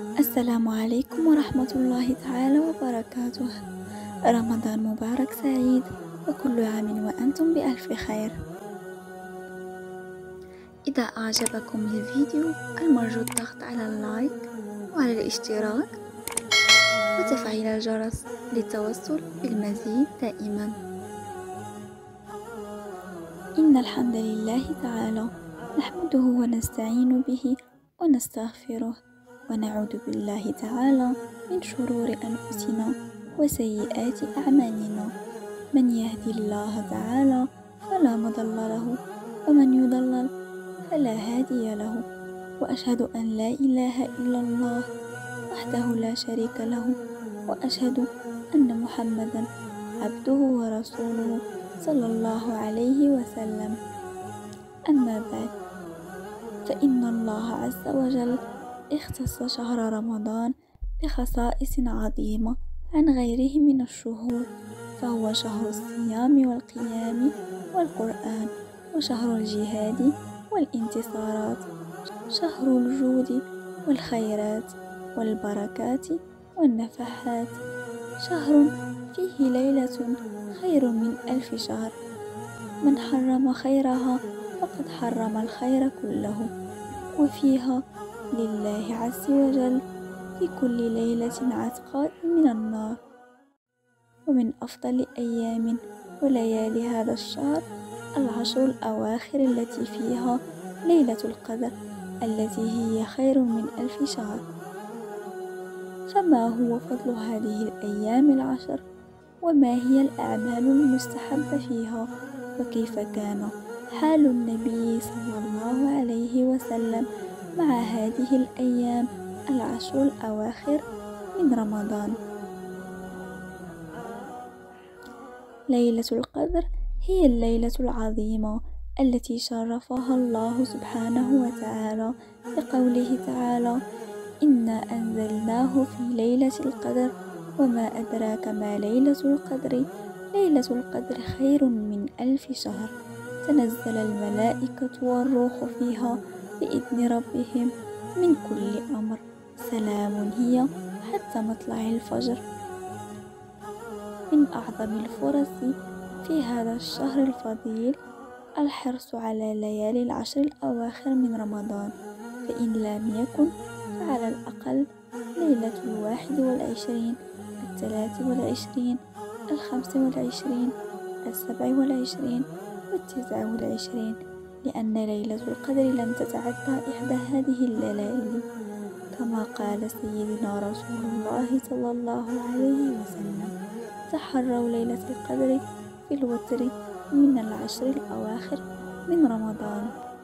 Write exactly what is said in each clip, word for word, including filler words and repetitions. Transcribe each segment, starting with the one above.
السلام عليكم ورحمة الله تعالى وبركاته. رمضان مبارك سعيد، وكل عام وأنتم بألف خير. إذا أعجبكم الفيديو المرجو الضغط على اللايك وعلى الاشتراك وتفعيل الجرس للتوصل بالمزيد دائما. إن الحمد لله تعالى نحمده ونستعين به ونستغفره، ونعوذ بالله تعالى من شرور أنفسنا وسيئات أعمالنا. من يهدي الله تعالى فلا مضل له، ومن يضلل فلا هادي له. وأشهد أن لا إله إلا الله وحده لا شريك له، وأشهد أن محمدا عبده ورسوله صلى الله عليه وسلم. أما بعد، فإن الله عز وجل اختص شهر رمضان بخصائص عظيمة عن غيره من الشهور، فهو شهر الصيام والقيام والقرآن، وشهر الجهاد والانتصارات، شهر الجود والخيرات والبركات والنفحات، شهر فيه ليلة خير من ألف شهر. من حرم خيرها فقد حرم الخير كله. وفيها لله عز وجل في كل ليلة عتقاء من النار. ومن أفضل أيام وليالي هذا الشهر العشر الأواخر التي فيها ليلة القدر، التي هي خير من ألف شهر. فما هو فضل هذه الأيام العشر؟ وما هي الأعمال المستحبة فيها؟ وكيف كان حال النبي صلى الله عليه وسلم مع هذه الأيام العشر الأواخر من رمضان؟ ليلة القدر هي الليلة العظيمة التي شرفها الله سبحانه وتعالى بقوله تعالى: إنا أنزلناه في ليلة القدر وما أدراك ما ليلة القدر ليلة القدر خير من ألف شهر. تنزل الملائكة والروح فيها بإذن ربهم من كل أمر، سلام هي حتى مطلع الفجر. من أعظم الفرص في هذا الشهر الفضيل الحرص على ليالي العشر الأواخر من رمضان، فإن لم يكن فعلى الأقل ليلة الواحد والعشرين، الثلاث والعشرين، الخمس والعشرين، السبع والعشرين، والتسع والعشرين، لأن ليلة القدر لم تتعدى إحدى هذه الليالي، كما قال سيدنا رسول الله صلى الله عليه وسلم: تحروا ليلة القدر في الوتر من العشر الأواخر من رمضان.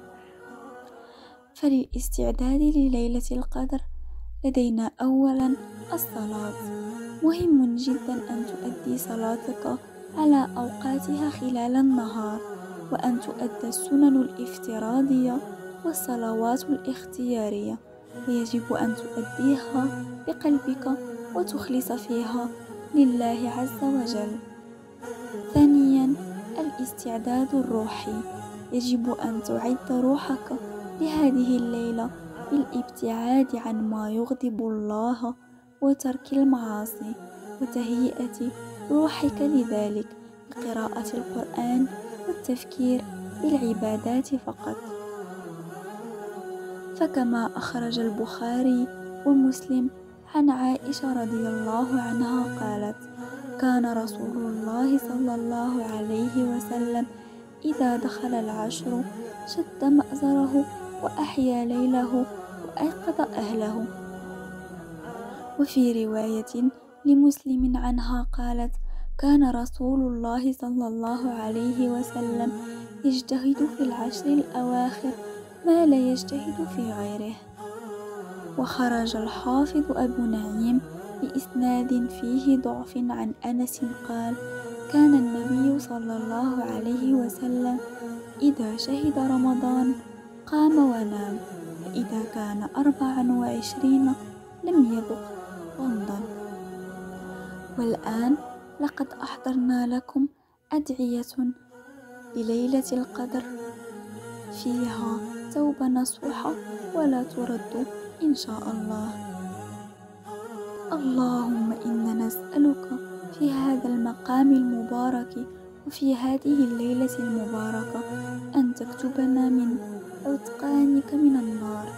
فللاستعداد لليلة القدر لدينا أولا الصلاة. مهم جدا أن تؤدي صلاتك على أوقاتها خلال النهار، وأن تؤدى السنن الافتراضية والصلوات الاختيارية، ويجب أن تؤديها بقلبك وتخلص فيها لله عز وجل. ثانيا الاستعداد الروحي. يجب أن تعد روحك لهذه الليلة بالابتعاد عن ما يغضب الله وترك المعاصي، وتهيئة روحك لذلك بقراءة القرآن والتفكير بالعبادات فقط. فكما أخرج البخاري ومسلم عن عائشة رضي الله عنها قالت: كان رسول الله صلى الله عليه وسلم إذا دخل العشر شد مأزره وأحيا ليله وأيقظ أهله. وفي رواية لمسلم عنها قالت: كان رسول الله صلى الله عليه وسلم يجتهد في العشر الأواخر ما لا يجتهد في غيره. وخرج الحافظ أبو نعيم بإسناد فيه ضعف عن أنس قال: كان النبي صلى الله عليه وسلم إذا شهد رمضان قام ونام، فإذا كان أربعا وعشرين لم يذق غمضا. والآن لقد أحضرنا لكم أدعية لليلة القدر فيها توبة نصوحة ولا ترد إن شاء الله. اللهم إنا نسألك في هذا المقام المبارك وفي هذه الليلة المباركة أن تكتبنا من عتقانك من النار.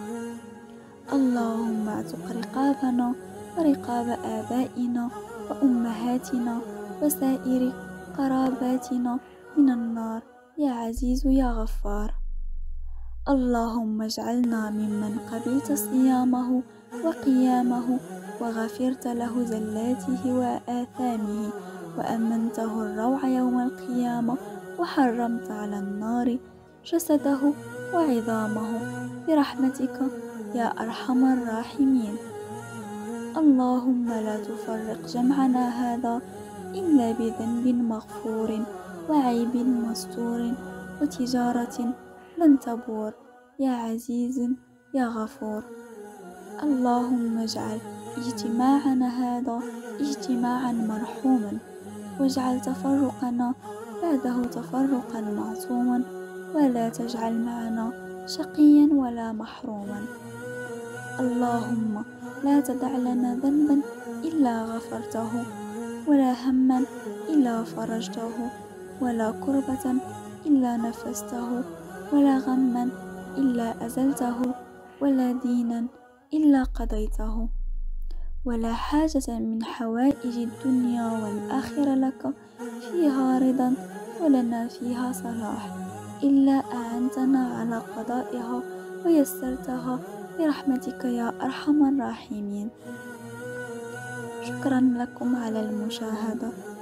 اللهم اعتق رقابنا ورقاب آبائنا وأمهاتنا وسائر قراباتنا من النار يا عزيز يا غفار. اللهم اجعلنا ممن قبلت صيامه وقيامه وغفرت له زلاته وآثامه وأمنته الروع يوم القيامة وحرمت على النار جسده وعظامه برحمتك يا أرحم الراحمين. اللهم لا تفرق جمعنا هذا إلا بذنب مغفور وعيب مستور وتجارة لن تبور يا عزيز يا غفور. اللهم اجعل اجتماعنا هذا اجتماعا مرحوما واجعل تفرقنا بعده تفرقا معصوما ولا تجعل معنا شقيا ولا محروما. اللهم لا تدع لنا ذنبا إلا غفرته ولا هما إلا فرجته ولا كربة إلا نفسته ولا غما إلا أزلته ولا دينا إلا قضيته ولا حاجة من حوائج الدنيا والآخرة لك فيها رضا ولنا فيها صلاح إلا أعنتنا على قضائها ويسرتها برحمتك يا أرحم الراحمين. شكرا لكم على المشاهدة.